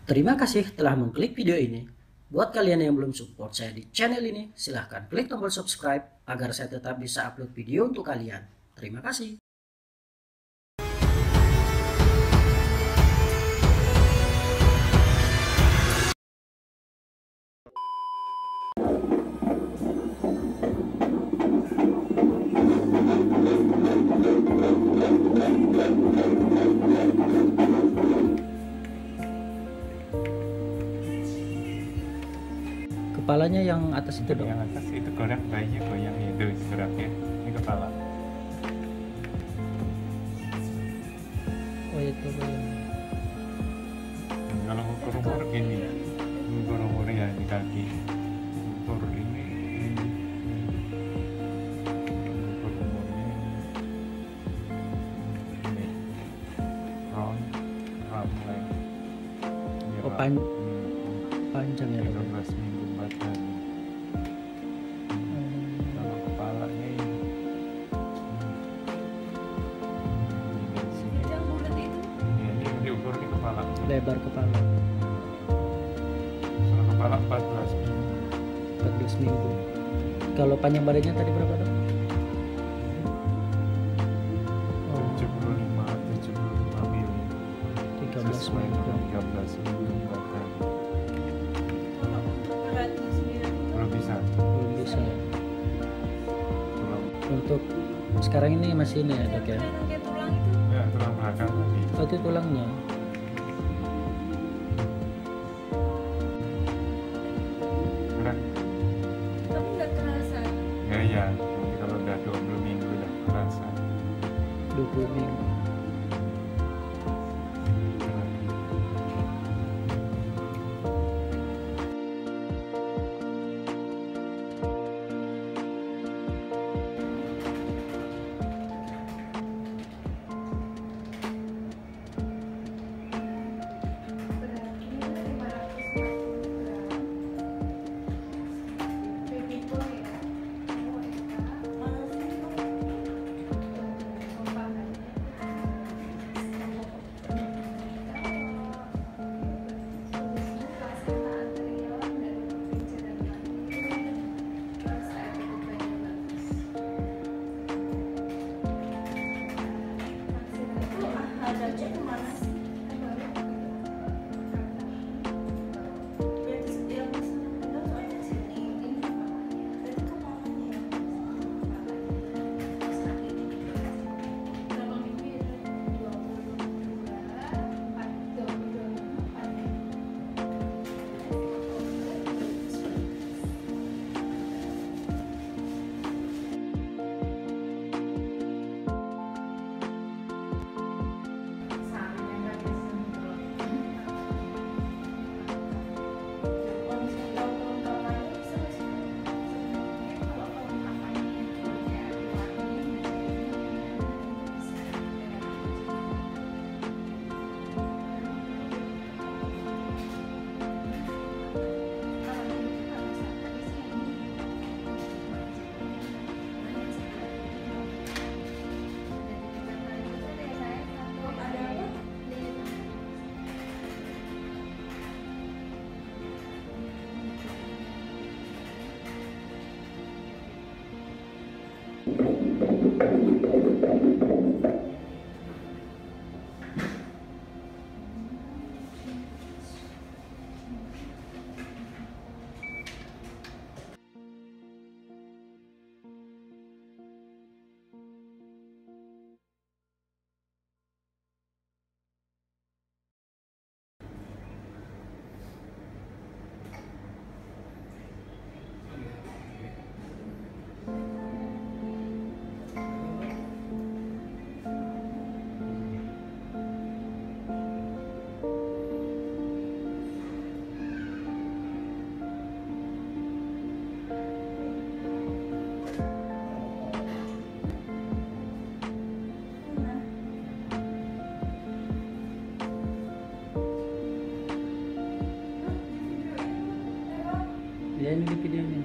Terima kasih telah mengklik video ini. Buat kalian yang belum support saya di channel ini, silahkan klik tombol subscribe agar saya tetap bisa upload video untuk kalian. Terima kasih. Kepalanya yang atas itu dong. Yang atas itu gerak, bayinya goyang itu geraknya. Ini kepala. Oh itu. Kalau ukur umur gini, ukur umur ya di kaki. Ukur ini. Ukur umurnya ini. Round length. Oh panjang ya. 13 minggu 4 hari. Kalau kepalanya ini. Ini diukur di kepala. Lebar kepala. Kalau kepala 14 minggu. 14 minggu. Kalau panjang badannya tadi berapa dong? 75 mili. 13 Sesuai minggu. dengan 13 minggu 4 hari. Belum bisa. Belum bisa. Tulang, Untuk sekarang ini masih ini ya dok ya? ya, tulang belakang tadi. Oh itu tulangnya. Gerak. Ya. Nanti kalau udah 20 minggu udah terasa. 20 minggu. Gerak. Ya ini di videonya.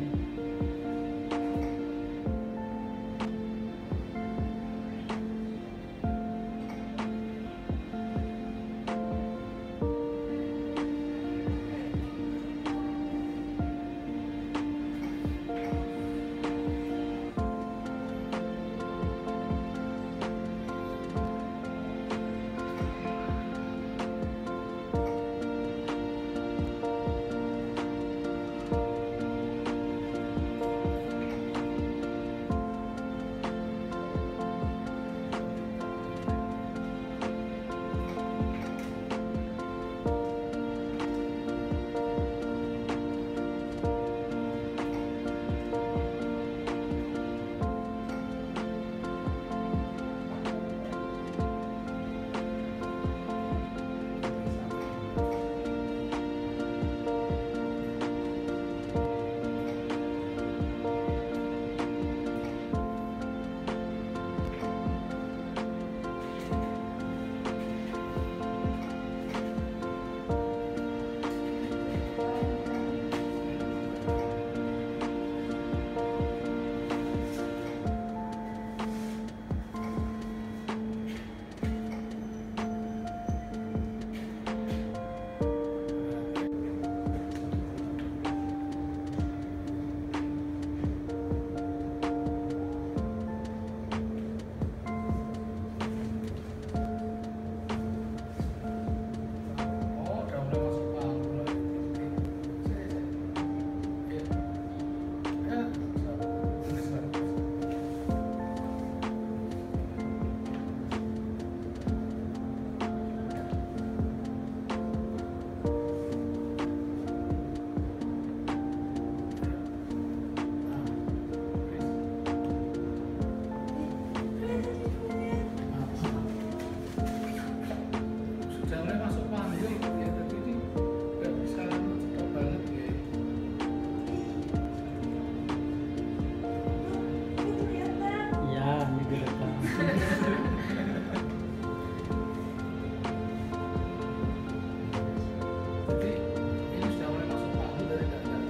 Jadi ini sudah mulai masuk waktu dari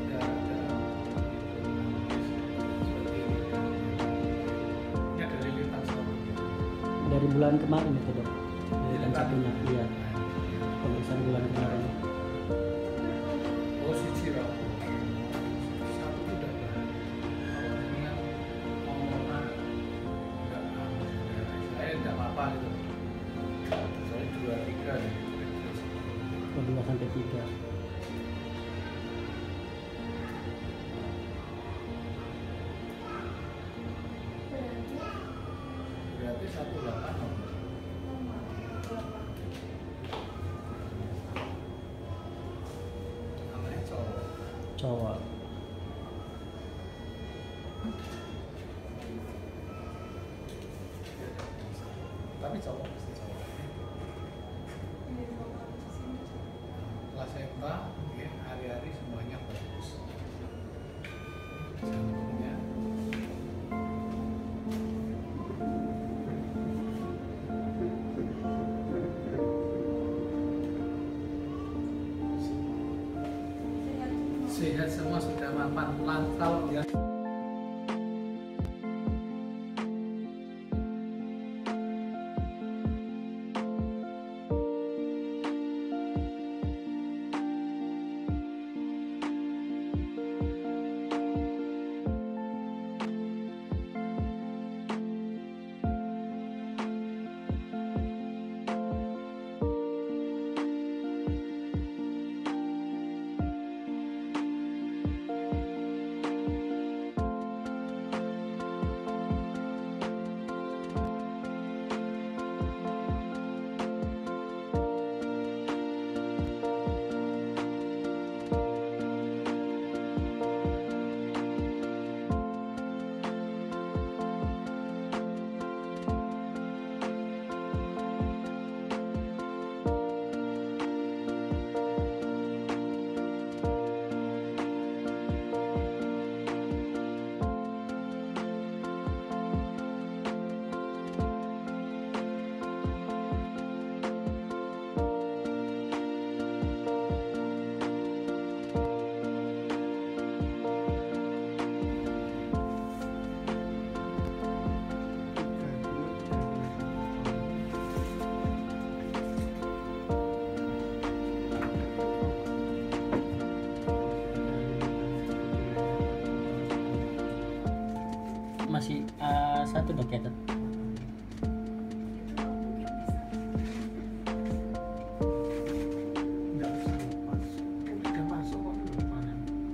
seperti ini. Ini ada lilitan satu. Dari bulan kemarin itu dok. Lilitan Lilitan. satunya, iya. Pemeriksaan bulan kemarin. Oh, siji roh. Satu itu udah ada. Kalau ini yang mau enggak, saya tidak apa-apa gitu. Soalnya 2, 3 ya. Oh, 2 sampai 3. Berarti 18 namanya cowok. Cowok. Tapi cowok pasti cowok. Plasenta, ya, hari-hari semuanya bagus. Jantungnya sehat semua, sudah mapan. Kalau dia Masih satu dok ya dok. nggak bisa lepas. Udah masuk kok panen.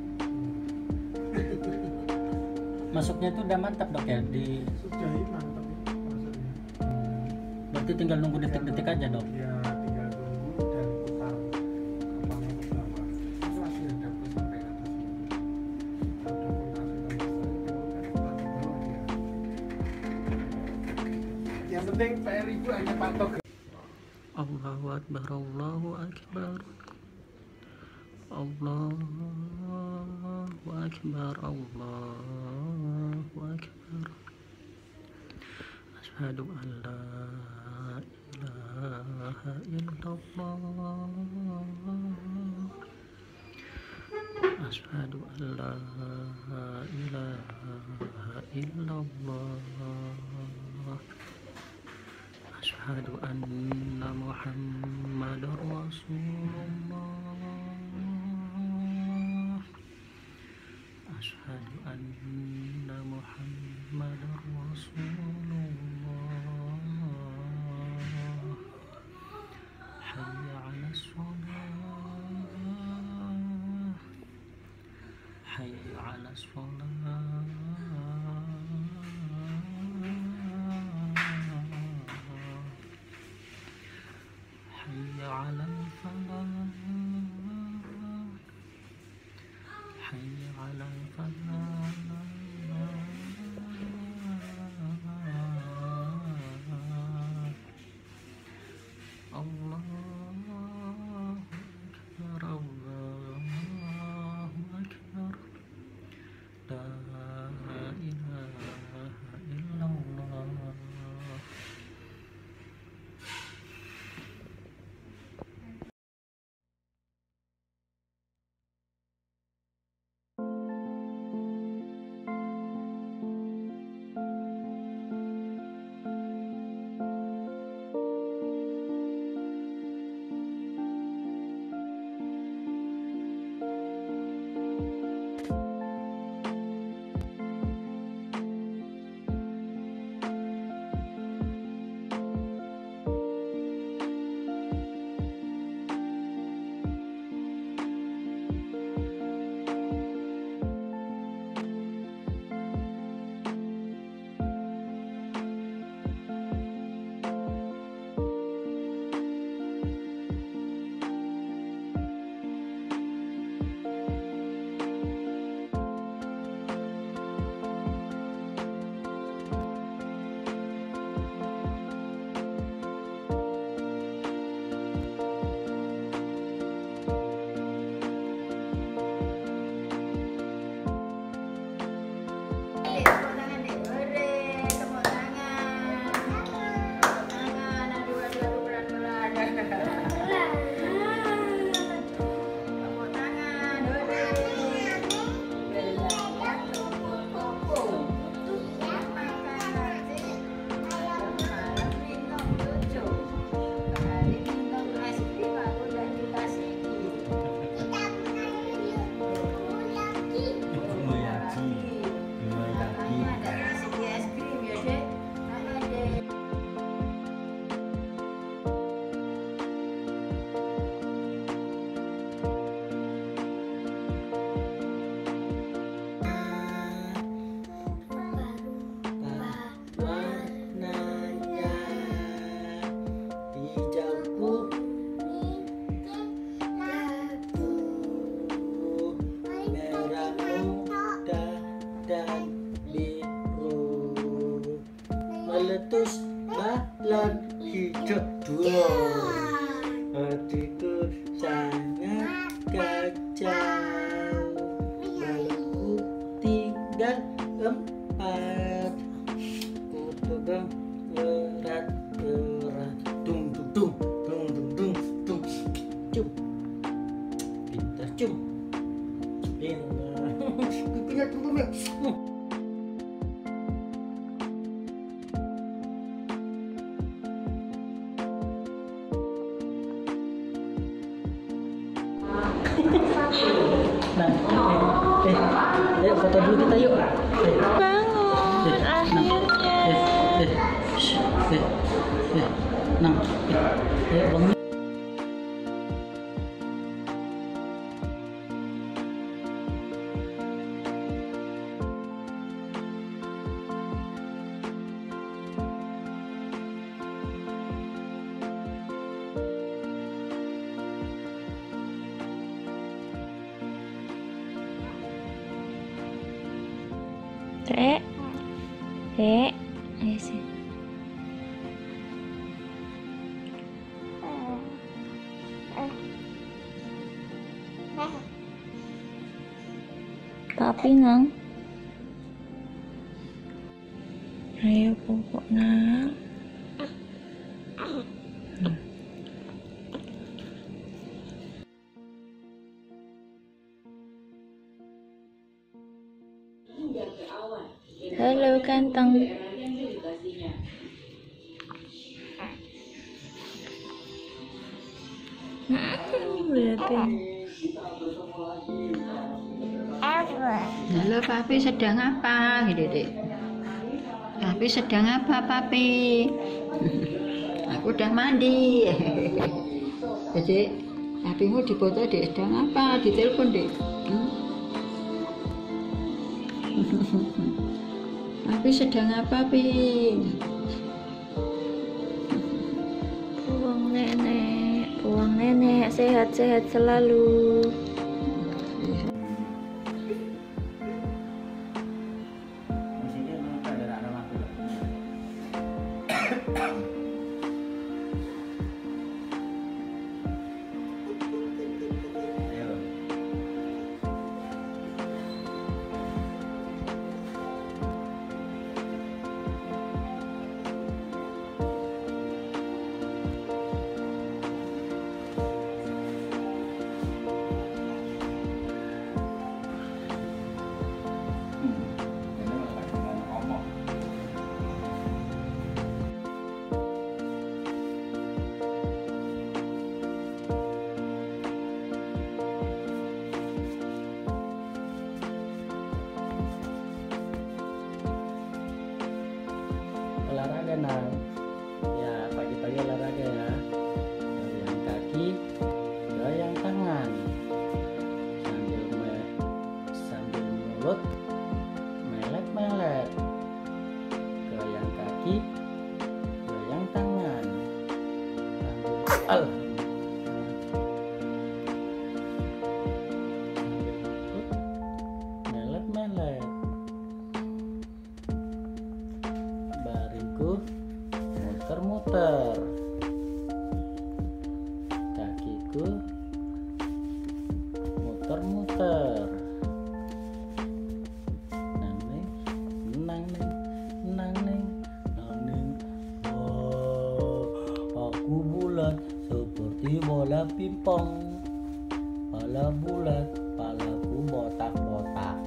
Masuknya tuh udah mantap dok ya di. Sudah mantap maksudnya. Berarti tinggal nunggu detik-detik aja dok. Ya tinggal tunggu dan putar kepala ke bawah. Itu hasil dapat sampai atas. Kalau dapat hasil dari putar ke bawah dia. Yang penting PR ibu hanya patok. Allahu Akbar, Allahu Akbar, Allahu Akbar, Allahu Akbar. Asyhadu an la ilaha illallah. Asyhadu an la ilaha illallah. Asyhadu anna Muhammadar Rasulullah. Asyhadu anna Muhammadar Rasulullah. Hayya 'alas shalah. Hayya 'alas shalah. Hayya 'alal falah. Hayya 'alal falah. Allahu Akbar, Allahu Akbar. La cium. Pipinya cium ya. Nah, foto dulu kita yuk. Bangun akhirnya. Nang, bangun. Dek, dek, ayo sih. Papi ngang. Ayo pupuk nang. Halo ganteng. Lihatin. Halo papi, sedang apa gitu dek? Papi sedang apa papi? Aku udah mandi. Jadi papimu dipoto dek, sedang apa? Ditelepon dek. Papi sedang apa pi? Buang nenek, sehat-sehat selalu. Olahraga nang, ya pagi-pagi olahraga ya. Goyang kaki, goyang tangan, sambil mulut melet-melet. Goyang kaki, goyang tangan, sambil melet-melet. Baringku muter-muter, kakiku muter-muter. Nang ning, nang ning, nang ning, nang ning. Oh, aku bulat seperti bola pingpong. Pala bulat, palaku botak-botak.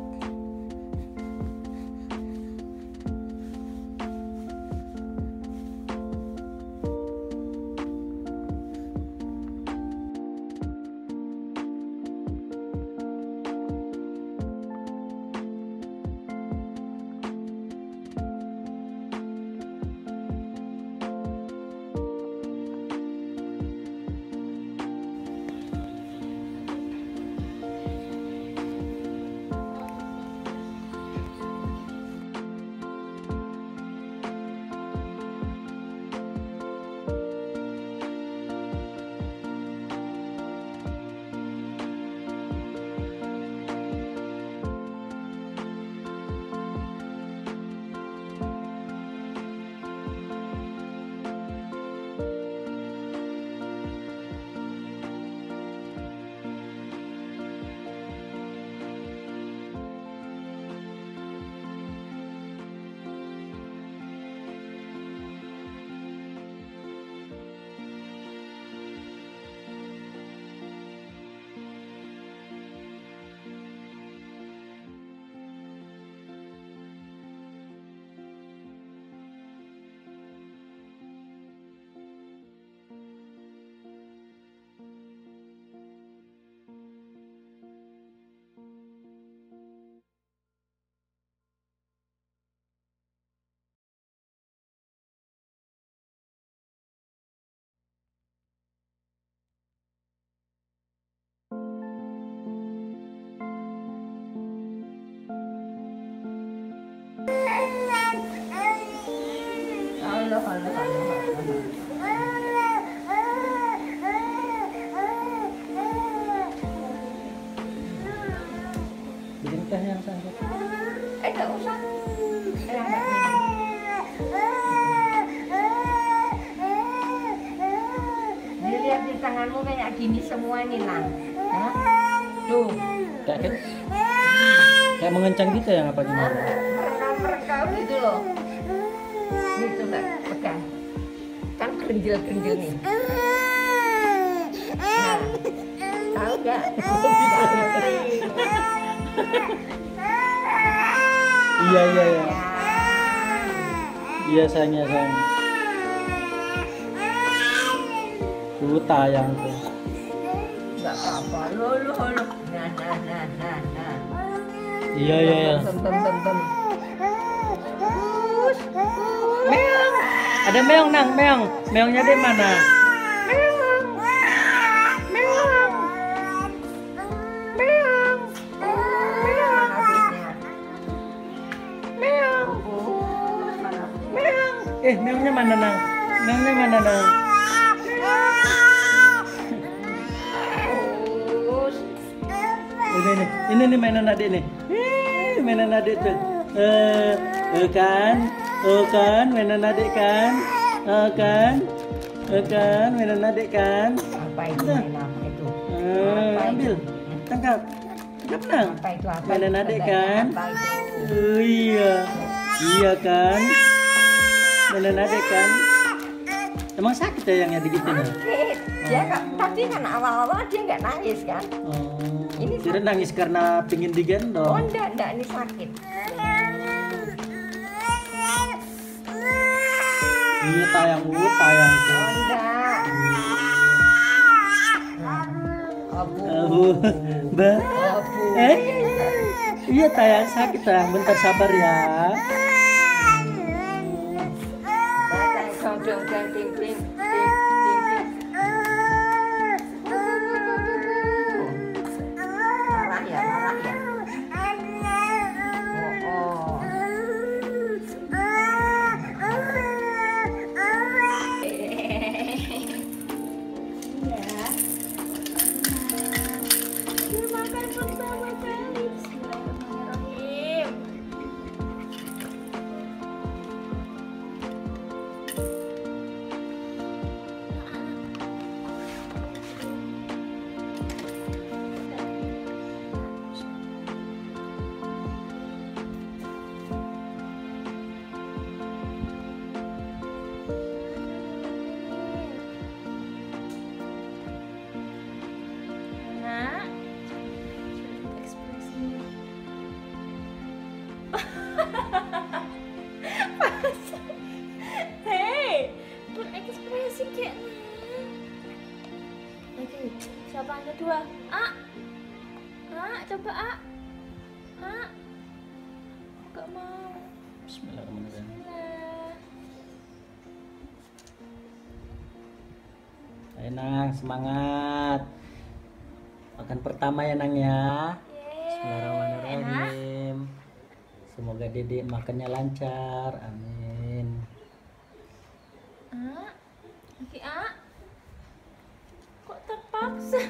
teh yang sangkut. Enggak usah. Enggak. Lihat di tanganmu kayak gini semua nih, Nang. Hah? Tuh. Kayak mengencang gitu ya apa gimana? Merekau gitu loh. Ini coba pegang. Kan kerenjil-kerenjil nih. Nah, tahu nggak? Iya. Ya. Iya sayang. Tayang tuh. Nggak apa-apa. Loh. Nah. Iya. Tem. Meong. Ada meong nang, meong. Meongnya di mana? Meongnya mana nang? Meongnya mana nang? Ini nih mainan adik nih. Mainan adik tuh. Kan mainan adik kan? Kan mainan adik kan? Apa itu? Apa itu? Ambil, tangkap nang. Apa itu? Apa Mainan itu? adik kan? Apa itu? Iya kan? Mainan adik kan? Emang sakit ya yang digituin? Sakit. Dia tadi kan awal-awal dia nggak nangis kan? Ini Kira nangis karena pingin digendong. Oh enggak, ini sakit. Iya tayang tuh. Oh enggak. Abu. Mbak. Abu. Iya tayang sakit tayang. Bentar sabar ya. Dong, ting. Marah ya. Oh. Hei, berekspresi kayak lagi. Siapa yang kedua? Coba Gak mau. Bismillahirrahmanirrahim. Ayo Nang, semangat. Makan pertama ya Nang ya. Bismillahirrahmanirrahim. Semoga Dedek makannya lancar. Amin. Lagi kok terpaksa?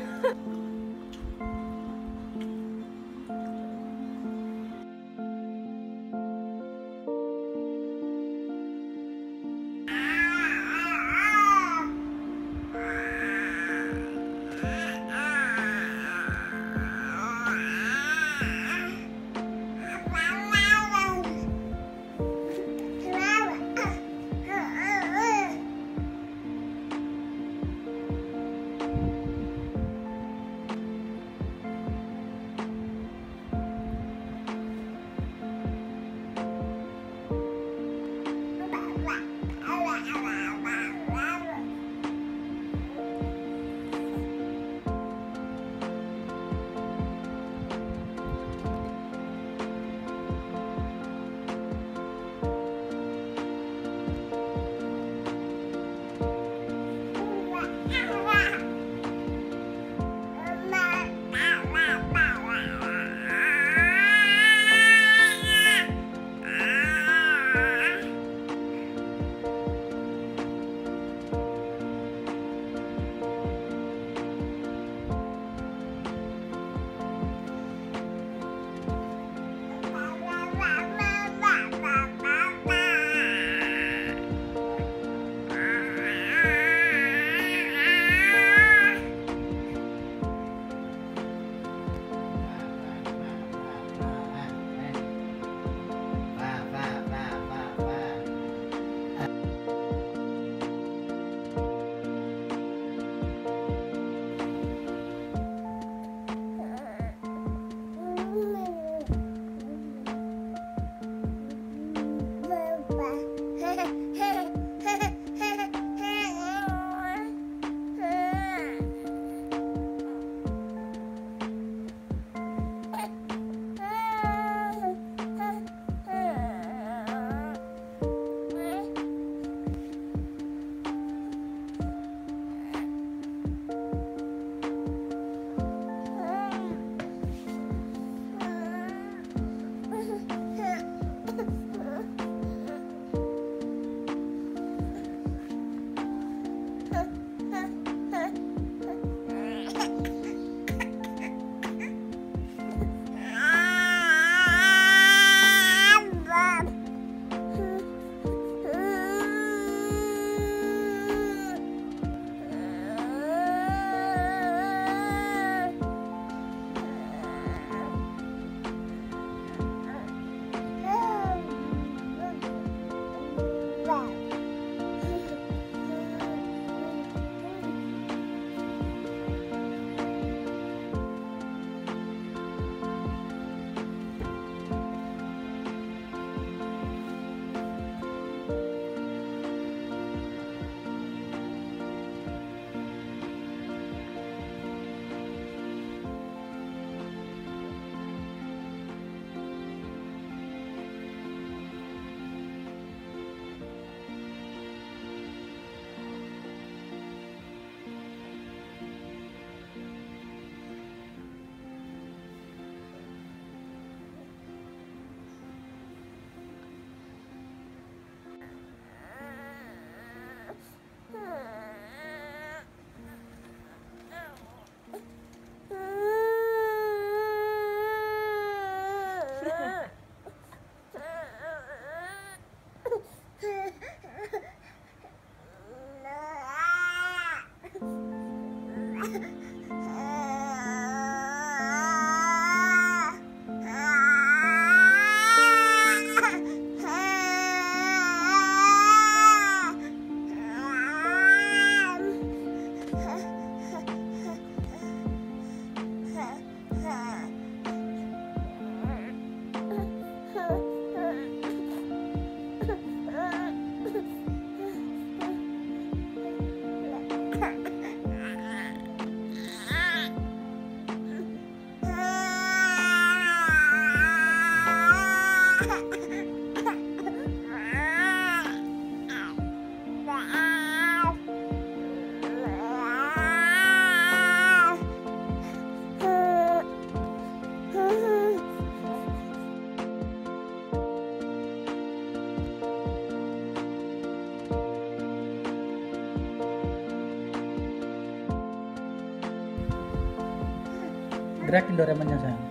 gerakin Doraemonnya sayang.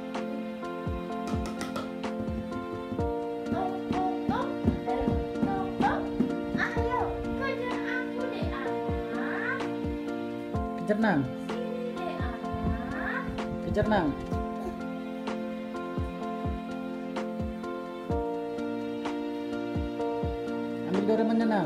Ayo, kejar aku deh anak. Kejar nang, Deh anak. kejar nang. Ambil Doraemonnya nang.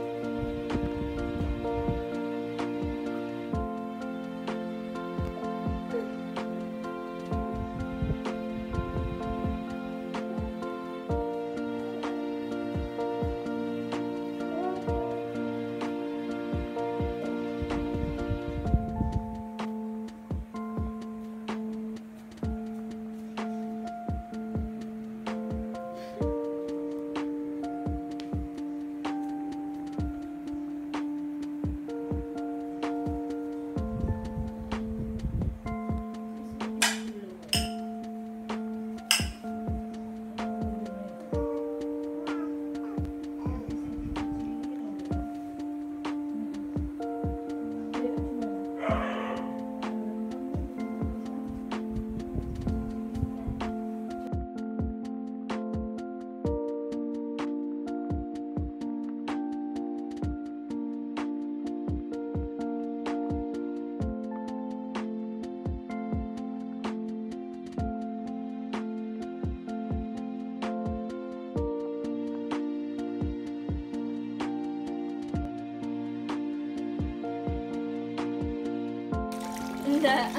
Enggak.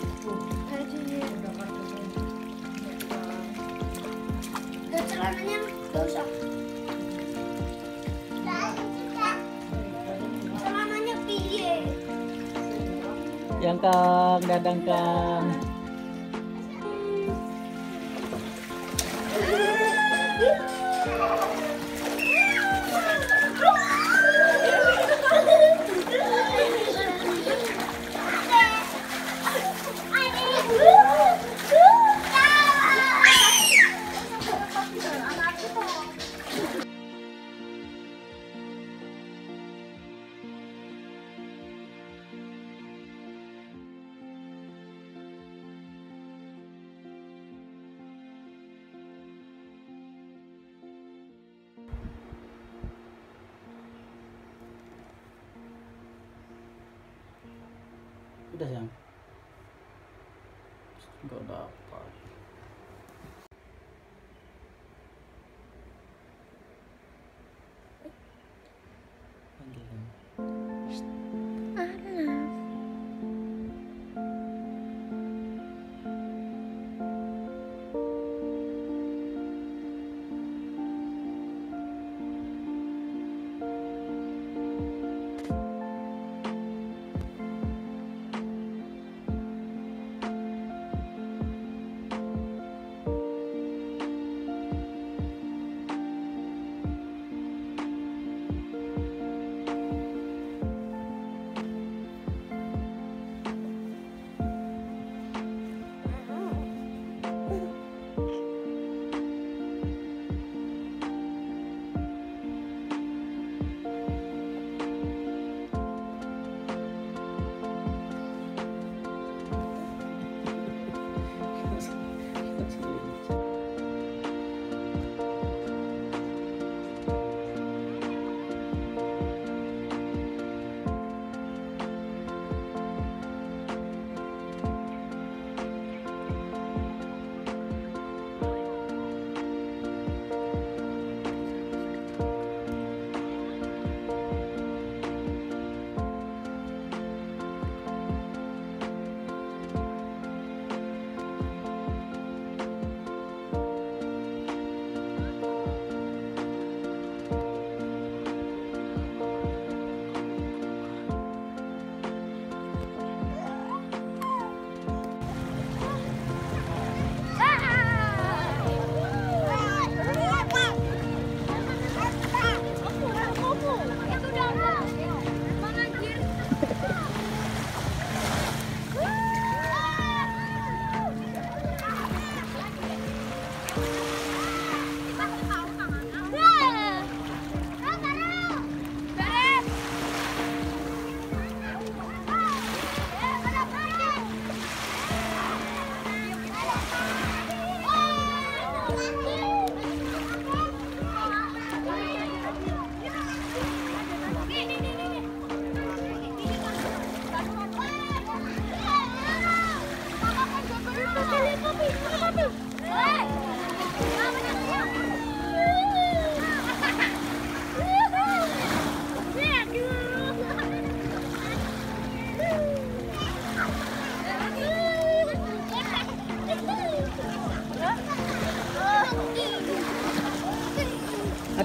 Dan celananya gak usah. Celananya piye? Yang Kang, dadang Kang. Udah sayang. Enggak dapat.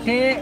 Adik.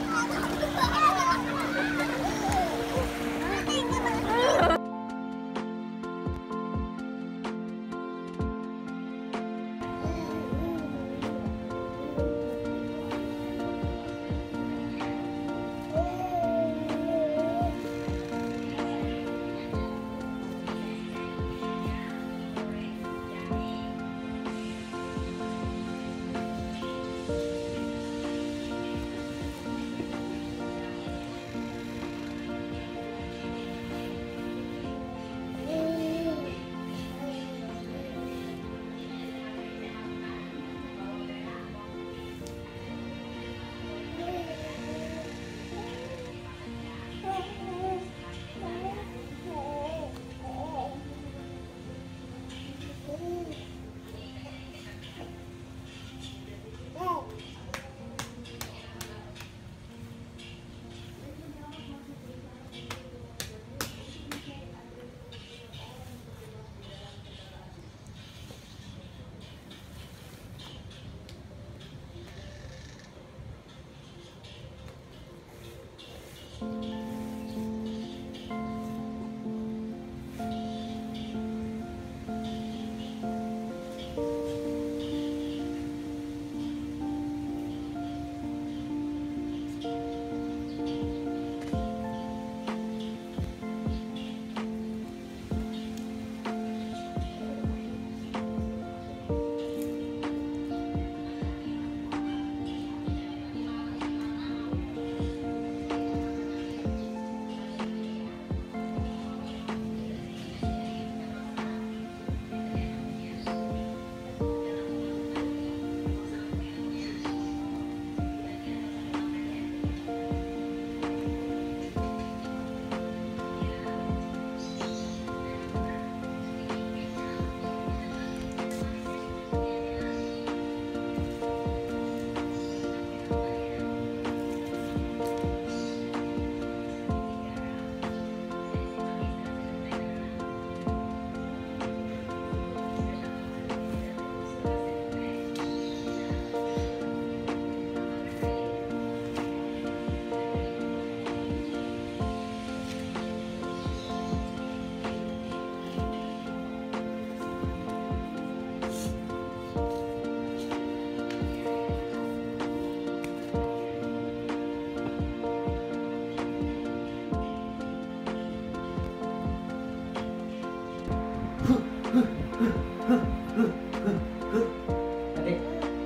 Adik.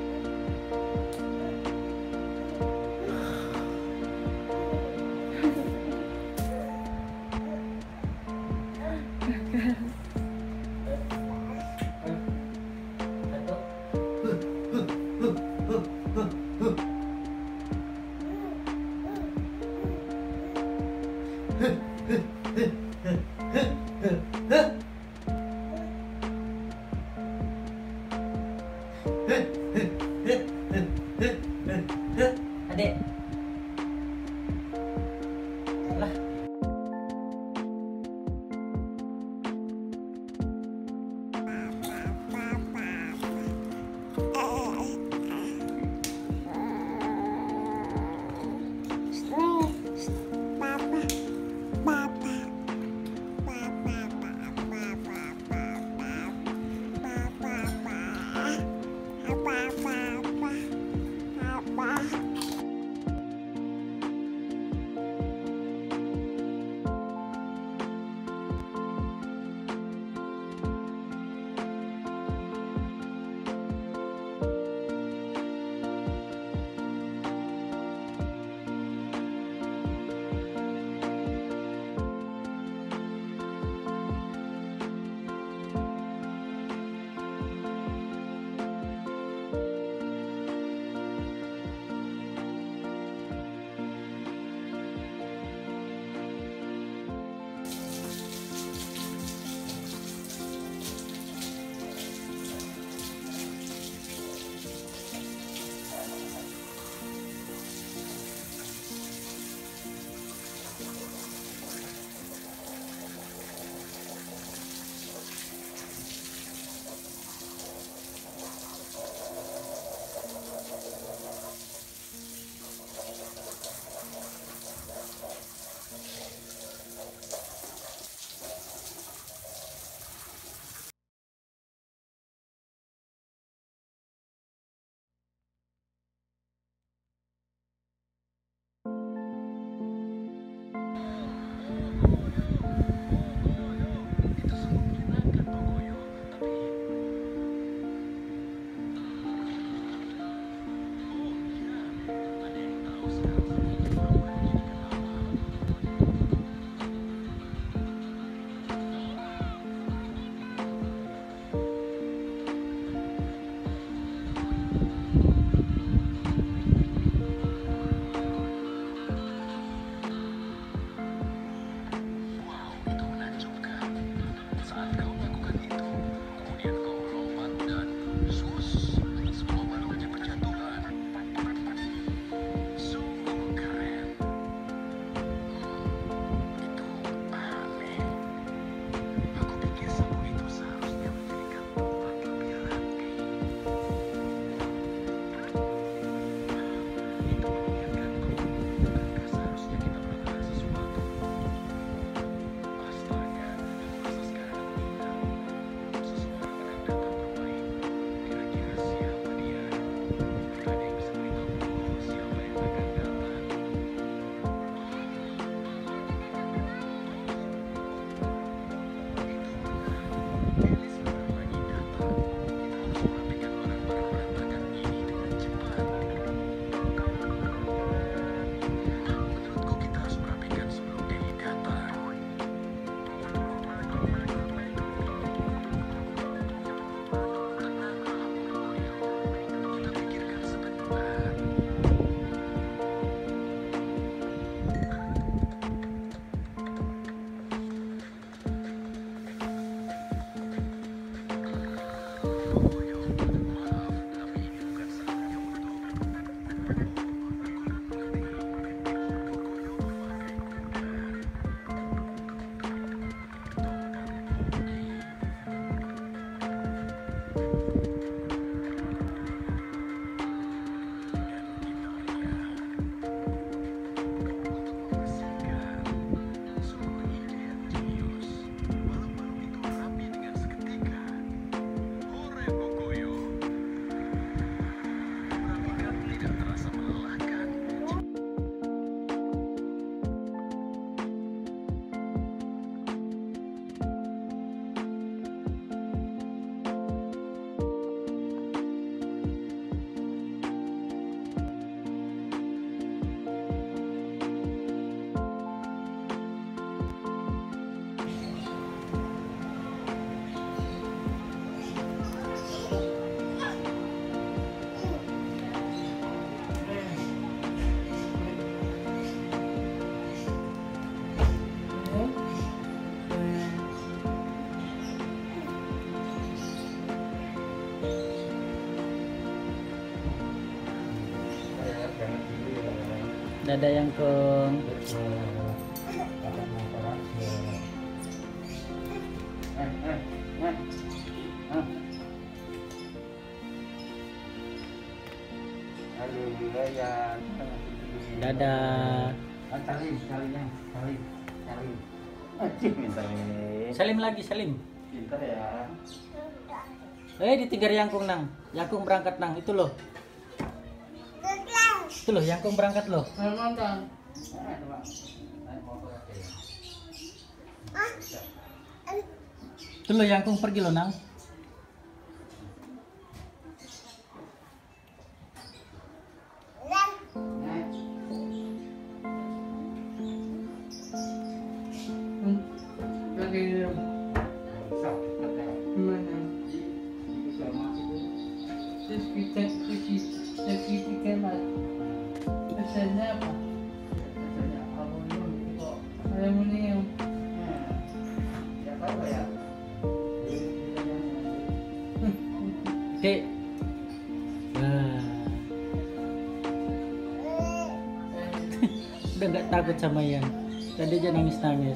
Adik. Lah. Papa. Dada yang keng. Kakak motor aja. Halo ya. Dadah. Salim, salim. Aduh, pintar nih. Salim lagi, salim. Pintar ya. Ditinggal Yangkung nang. Yangkung berangkat nang. Itu loh. Itu loh Yangkung berangkat loh. Itu loh Yangkung pergi loh nang. Oke. Nah. Udah nggak takut sama Yan. Tadi aja nangis-nangis.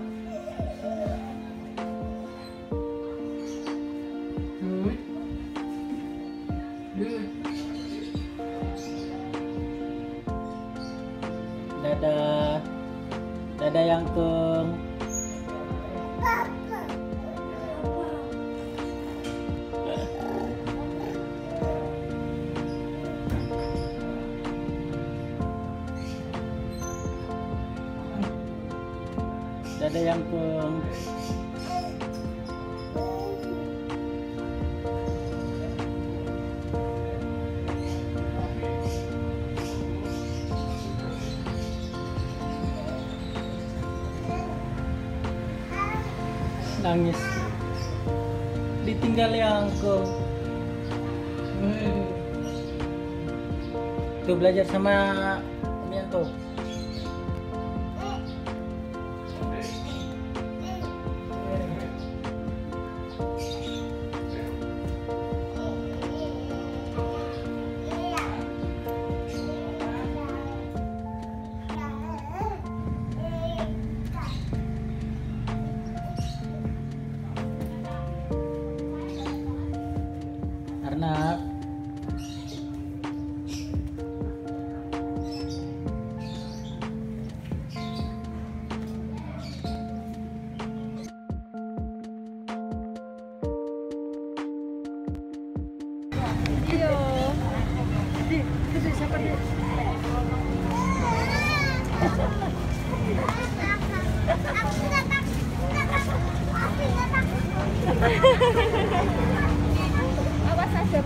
Dadah. Dadah Yangkung. Dadah Yangkung. Nangis. Ditinggal Yangkung. Tuh belajar sama Om Yanto. Arnab. Awas aja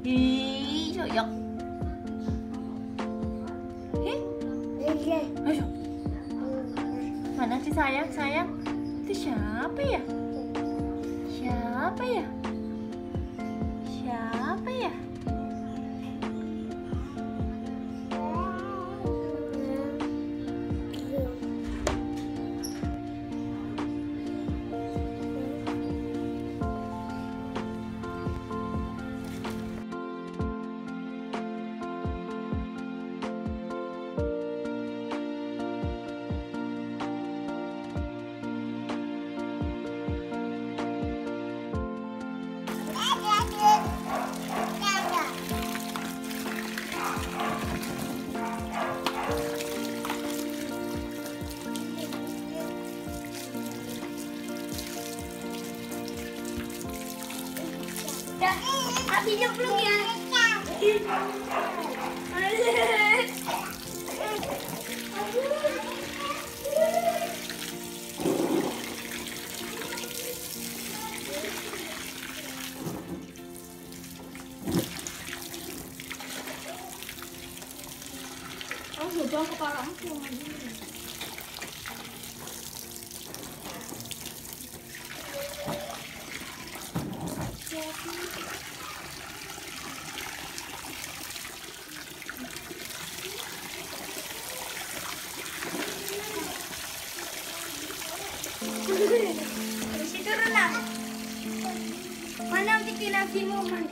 Ih, soyok. Ayo. Mana sih sayang? Itu siapa ya? Siapa ya? Abi nyemplung ya. Oh, sudah kepalamu. Habis itu renang. Mana bikin nasimu mandi?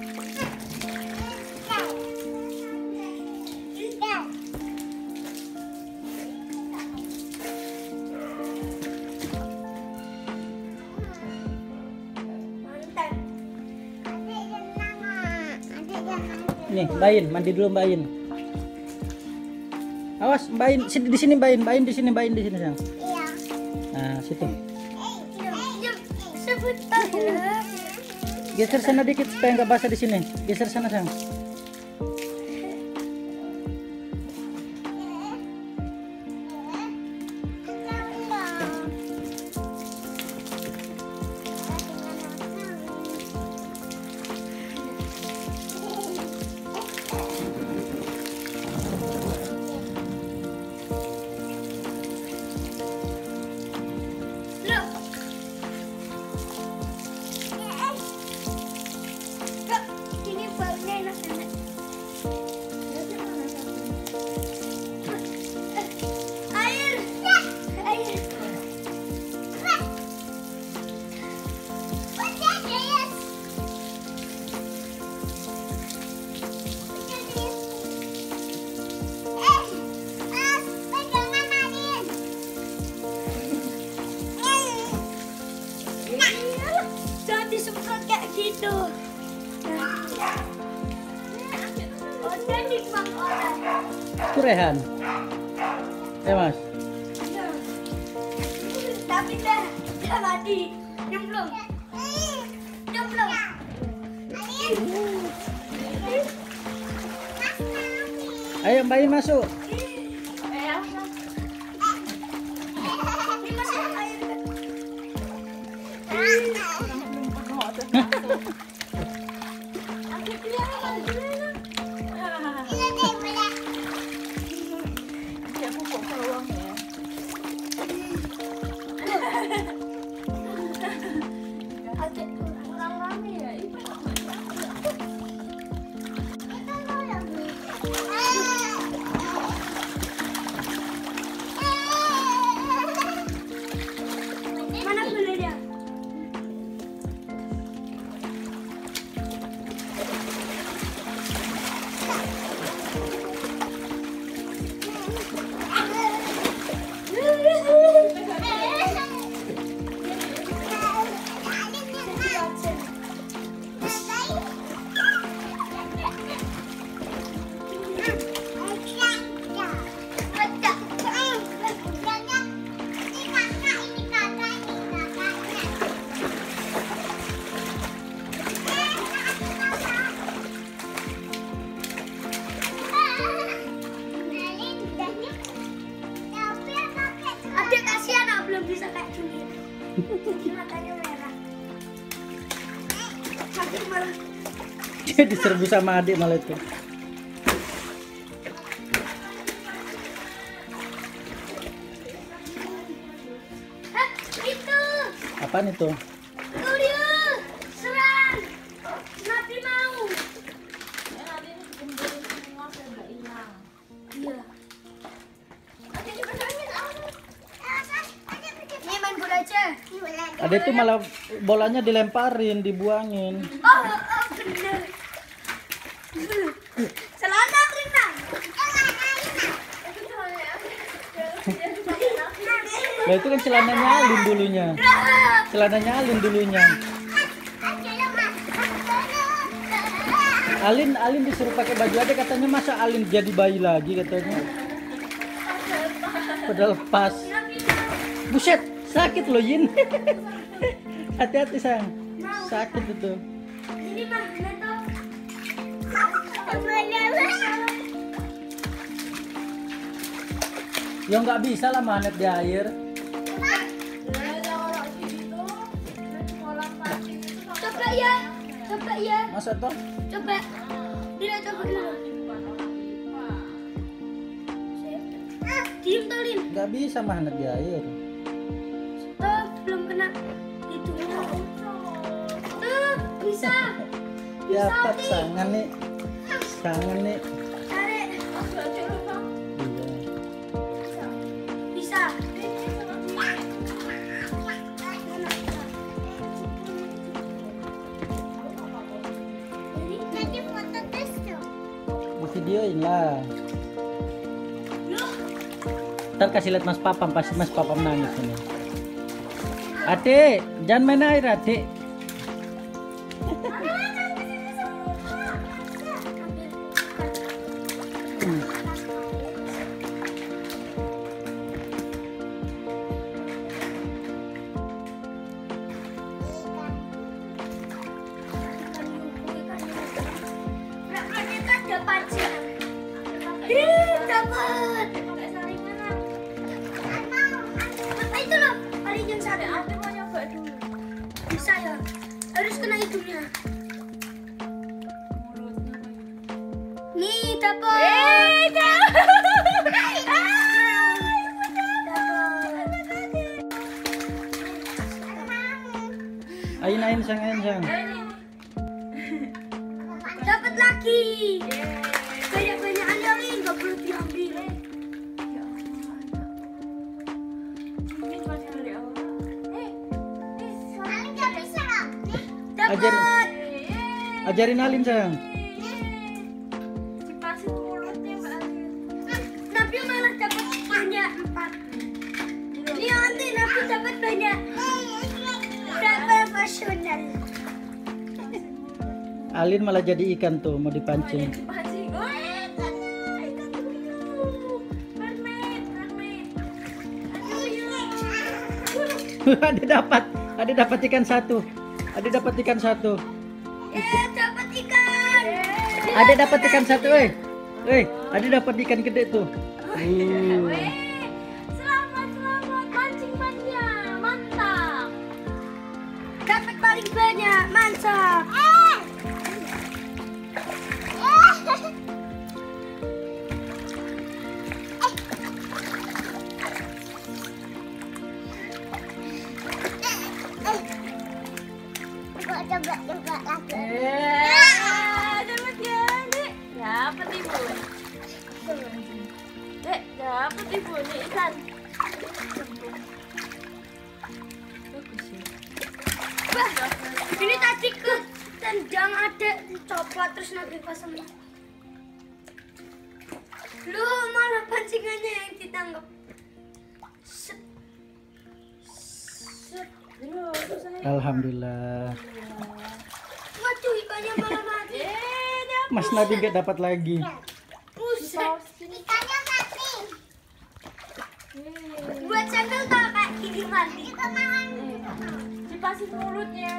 Nih, Bain, mandi dulu Bain. Awas, Bain, di sini Bain di sini sayang. Iya. Nah, situ. Sebentar ya. Geser sana dikit supaya nggak basah di sini. Geser sana sayang. Ini baunya enak banget. Air. Jangan disemprot kayak gitu. Udah dibuang orang. Itu Rehan. Mas. Tapi dah mati. Nyemplung. Ayo Bain masuk. Ini masih air. Mana belurnya? Adik kasihan belum bisa kayak gini. Matanya merah. Sakit malah. Dia diserbu sama adik malah itu. Itu. Apaan itu? Tuh dia. Serang. Nabi mau. Iya. Ini main bola aja. Ada itu malah bolanya dilemparin, dibuangin. Oh, bener. Celana Rina. Nah itu kan celananya Alin dulunya. Celananya Alin dulunya. Alin disuruh pakai baju aja katanya, masa Alin jadi bayi lagi katanya. Padahal pas. Buset, sakit loh Yin. Hati-hati sayang. Sakit itu. Ini mah bener. Ya nggak bisa lah manet di air. Coba ya. Coba ya. Masa toh? Coba. Dila coba dulu. Diem tuh Lin. Nggak bisa manet di air. Tuh belum kena itu. Tuh bisa. Dapat sangan nih. Sangan nih. Tarik. Iya. Bisa. Jadi foto tes dong. Di videoin lah. Ntar kasih lihat Mas Papam, pasti Mas Papam nangis ini. Adik, jangan main air adik. Dapat. Apa itu loh? Paling yang satu. Aku mau nyoba dulu. Bisa ya. Harus kena hidungnya. Nih dapat. Ain sang. Dapat lagi. Banyak-banyakan ya Lin, nggak perlu diambil. Dapat. Ajarin Alin sayang. Dipasin mulutnya Mbak Alin. Nabi malah dapat banyak 4. Ini nanti Nabi dapat banyak. Dapat profesional. Alin malah jadi ikan tuh, mau dipancing. Dipancing. Oh, ikan dulu. Mermaid. Aduh ya. Ada dapat ikan satu. Ada dapat ikan satu. Dapat ikan. Ada dapat ikan satu, ada dapat ikan gede tuh. Selamat mancing-mancingnya. Mantap. Dapat paling banyak. Mantap. Coba lagi. Dapat ya, Dek. Dapat Ibu. Dek, dapat Ibu nih ikan. Wah, ini tadi ke tendang ada copot terus Nabi pasang. Lu malah pancingannya yang ditangkap. Set. Alhamdulillah. Waduh, ikannya malah mati. Mas Nabi nggak dapat lagi. Buset. Ikannya mati. Buat sambal tak kayak gini mati. Dipasin mulutnya.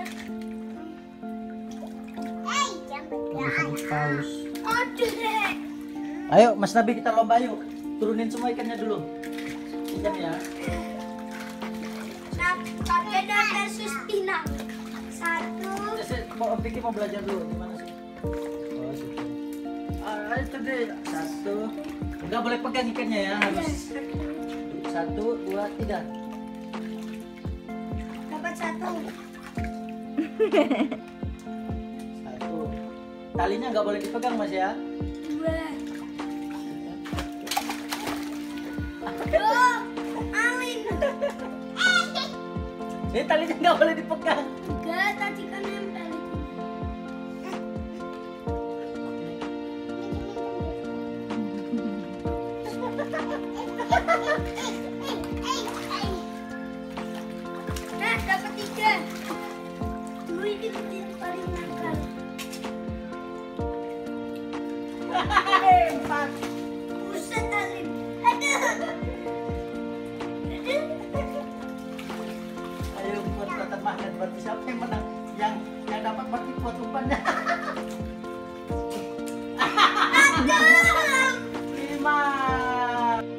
Habis paus. Aduh, Dek. Ayo Mas Nabi kita lomba yuk. Turunin semua ikannya dulu. Pinjam ya. Nah, Kapten versus Tina. 1. Om Vicky mau belajar dulu gimana sih? Oh, situ. Itu deh, 1. Nggak boleh pegang ikannya ya, harus 1, 2, 3. Dapat 1. 1. Talinya nggak boleh dipegang Mas ya. 2. Aduh, Alin. Ini talinya nggak boleh dipegang. 3 tadi kan nempel. Nah, dapat 3. Dulu ini yang paling nakal. 4. Buset, Alin. Aduh. Ayo buat kotak magnet, berarti siapa yang menang? Yang dapat berarti buat umpannya. 5.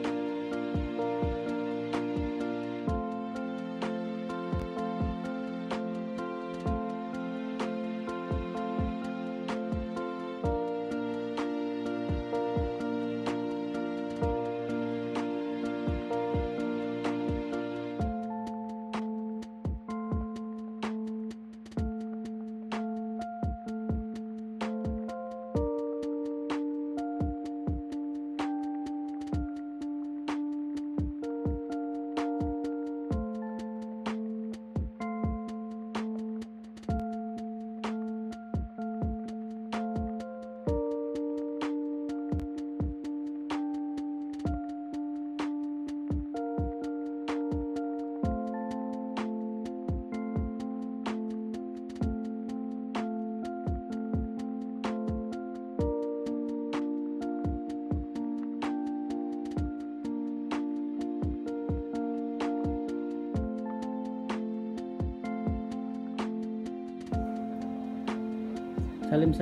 Salim.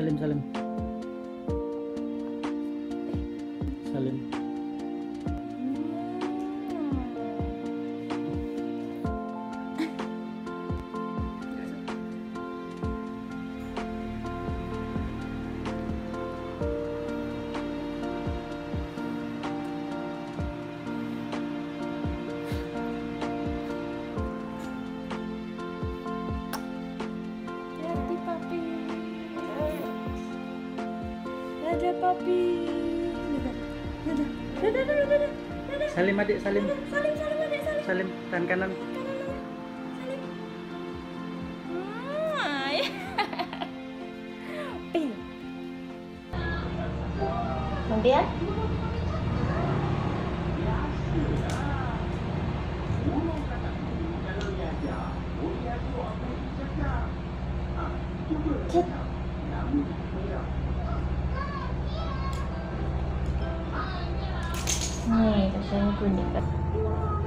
Hati papi. Dadah papi. Dadah. Salim adik, salim. Salim adik, salim. Salim, tangan kanan. Hai. Pin. Nanti ya. Nih, kasih kuning.